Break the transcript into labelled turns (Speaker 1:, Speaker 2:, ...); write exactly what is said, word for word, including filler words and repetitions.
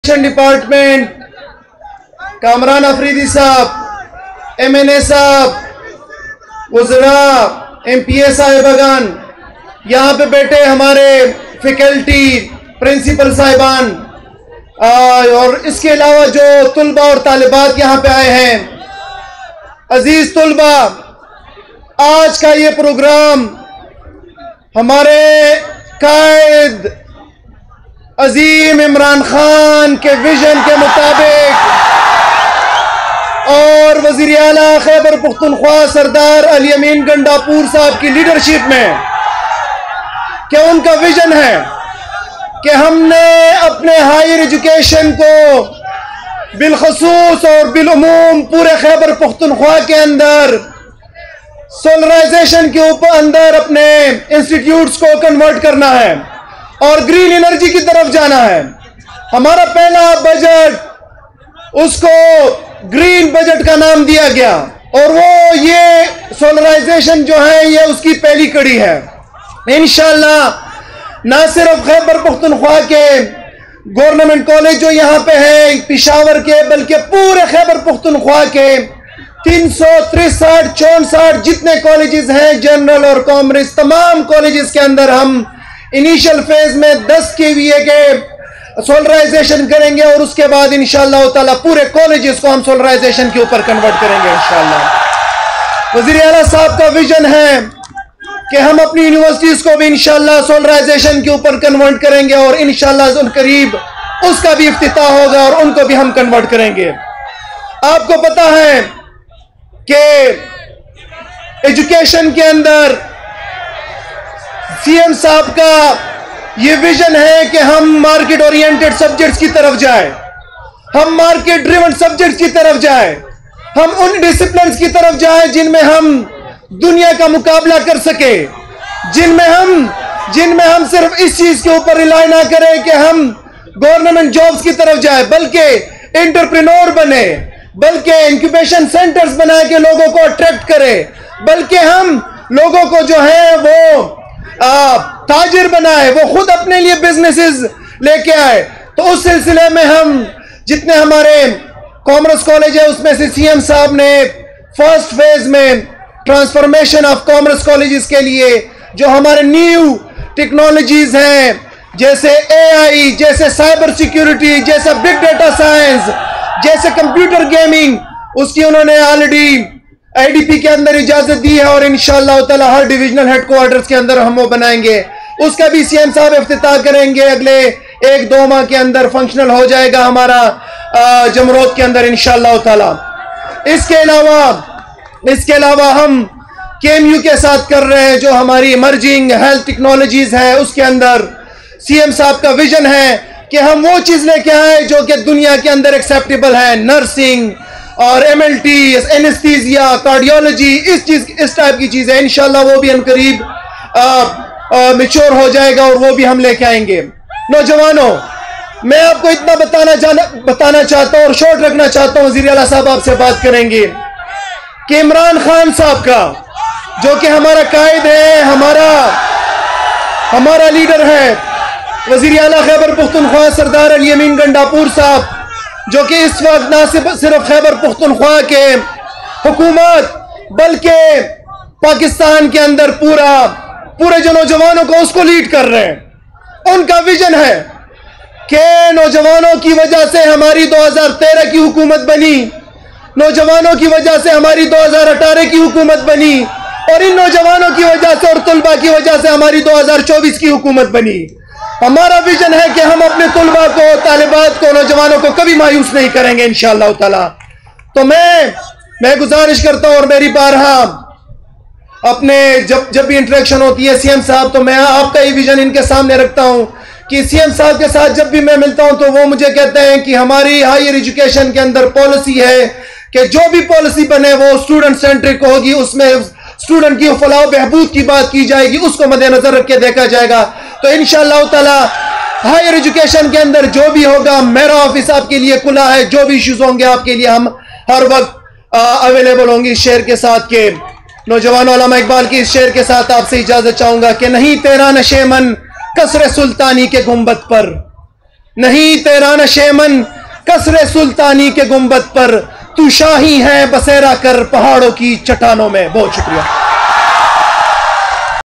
Speaker 1: Department Kamran Afridi साहब, M N A साहब, वज़रा, M P A साहिबान, यहाँ पे बैठे हमारे फैकल्टी, प्रिंसिपल साहिबान और इसके अलावा जो तुलबा और तालिबात यहाँ पे आए हैं। अजीज तुलबा, आज का ये प्रोग्राम हमारे कायद अजीम इमरान खान के विजन के मुताबिक और वज़ीर आला खैबर पुख्तनख्वा सरदार अली अमीन गंडापुर साहब की लीडरशिप में, क्या उनका विजन है कि हमने अपने हायर एजुकेशन को बिलखसूस और बिलउमूम पूरे खैबर पुख्तनख्वा के अंदर सोलराइजेशन के ऊपर अंदर अपने इंस्टीट्यूट्स को कन्वर्ट करना है और ग्रीन एनर्जी की तरफ जाना है। हमारा पहला बजट, उसको ग्रीन बजट का नाम दिया गया और वो ये सोलराइजेशन जो है ये उसकी पहली कड़ी है। इंशाअल्लाह ना सिर्फ खैबर पुख्तनख्वा के गवर्नमेंट कॉलेज जो यहाँ पे है पिशावर के, बल्कि पूरे खैबर पुख्तनख्वा के तीन सौ तिरसठ चौसठ जितने कॉलेजेस हैं जनरल और कॉमर्स, तमाम कॉलेजेस के अंदर हम इनिशियल फेज में दस के वी ए के सोलराइजेशन करेंगे और उसके बाद इंशाअल्लाह ताला पूरे कॉलेजेस को हम सोलराइजेशन के ऊपर कन्वर्ट करेंगे इंशाअल्लाह। वज़ीर आला साहब का विजन है कि हम अपनी यूनिवर्सिटीज को भी इंशाअल्लाह सोलराइजेशन के ऊपर कन्वर्ट करेंगे और इंशाअल्लाह करीब उसका भी इफ्तिताह होगा और उनको भी हम कन्वर्ट करेंगे। आपको पता है कि एजुकेशन के अंदर सीएम साहब का ये विजन है कि हम मार्केट ओरिएंटेड सब्जेक्ट्स की तरफ जाए, हम मार्केट ड्रिवन सब्जेक्ट्स की तरफ जाए, हम उन डिसिप्लिन्स की तरफ जाए जिनमें हम दुनिया का मुकाबला कर सके, जिनमें हम जिनमें हम सिर्फ इस चीज के ऊपर रिलाई ना करें कि हम गवर्नमेंट जॉब्स की तरफ जाए, बल्कि एंटरप्रेन्योर बने, बल्कि इंक्यूबेशन सेंटर्स बना के लोगों को अट्रैक्ट करें, बल्कि हम लोगों को जो है वो आ, ताजिर बनाए, वो खुद अपने लिए बिजनेसेस लेके आए। तो उस सिलसिले में हम जितने हमारे कॉमर्स कॉलेज है उसमें से सीएम साहब ने फर्स्ट फेज में ट्रांसफॉर्मेशन ऑफ कॉमर्स कॉलेजेस के लिए जो हमारे न्यू टेक्नोलॉजीज हैं जैसे एआई, जैसे साइबर सिक्योरिटी, जैसे बिग डेटा साइंस, जैसे कंप्यूटर गेमिंग, उसकी उन्होंने ऑलरेडी आईडीपी के अंदर इजाजत दी है और इंशाअल्लाह ताला हर डिविजनल हेडक्वार्टर्स के अंदर हम वो बनाएंगे। उसका भी सीएम साहब इफ्तिताह करेंगे, अगले एक दो माह के अंदर फंक्शनल हो जाएगा हमारा जमरोद के अंदर इंशाअल्लाह ताला। इसके अलावा इसके अलावा हम केएमयू के साथ कर रहे हैं जो हमारी इमर्जिंग हेल्थ टेक्नोलॉजीज है, उसके अंदर सीएम साहब का विजन है कि हम वो चीज लेके आए जो कि दुनिया के अंदर एक्सेप्टेबल है, नर्सिंग और एमएलटी, एनेस्थीसिया, कार्डियोलॉजी, इस चीज इस टाइप की चीजें इंशाल्लाह वो भी अनकरीब मैच्योर हो जाएगा और वो भी हम लेके आएंगे। नौजवानों, मैं आपको इतना बताना जाना बताना चाहता हूँ और शॉर्ट रखना चाहता हूँ, वज़ीर आला साहब आपसे बात करेंगे कि इमरान खान साहब का जो कि हमारा कायद है, हमारा हमारा लीडर है, वज़ीर आला खैबर पुख्तनख्वा सरदार अली अमीन गंडापुर साहब, जो कि इस वक्त ना सिर्फ खैबर पुख्तनख्वा के हुकूमत बल्कि पाकिस्तान के अंदर पूरा पूरे जो नौजवानों को उसको लीड कर रहे हैं। उनका विजन है कि नौजवानों की वजह से हमारी दो हज़ार तेरह की हुकूमत बनी, नौजवानों की वजह से हमारी दो हज़ार अठारह की हुकूमत बनी और इन नौजवानों की वजह से और तुलबा की वजह से हमारी दो हज़ार चौबीस की हुकूमत बनी। हमारा विजन है कि हम अपने तुलबा को, तालिबात को, नौजवानों को कभी मायूस नहीं करेंगे इंशाअल्लाह ताला। तो मैं मैं गुजारिश करता हूं और मेरी बारहा अपने जब जब भी इंटरेक्शन होती है सीएम साहब, तो मैं आपका ही विजन इनके सामने रखता हूं कि सीएम साहब के साथ जब भी मैं मिलता हूं तो वो मुझे कहते हैं कि हमारी हायर एजुकेशन के अंदर पॉलिसी है कि जो भी पॉलिसी बने वो स्टूडेंट सेंट्रिक होगी, उसमें स्टूडेंट की फलाह बहबूद की बात की जाएगी, उसको मद्देनजर रख के देखा जाएगा। तो इंशाअल्लाह ताला हायर एजुकेशन के अंदर जो भी होगा, मेरा ऑफिस आपके लिए खुला है, जो भी इश्यूज होंगे आपके लिए हम हर वक्त अवेलेबल होंगे। इस शेर के साथ के नौजवानों, अल्लामा इकबाल की इस शेर के साथ आपसे इजाजत चाहूंगा कि नहीं तेरा नशे मन कसरे सुल्तानी के गुंबद पर, नहीं तेरा नशेमन कसरे सुल्तानी के गुंबद पर, तू शाही है बसेरा कर पहाड़ों की चट्टानों में। बहुत शुक्रिया।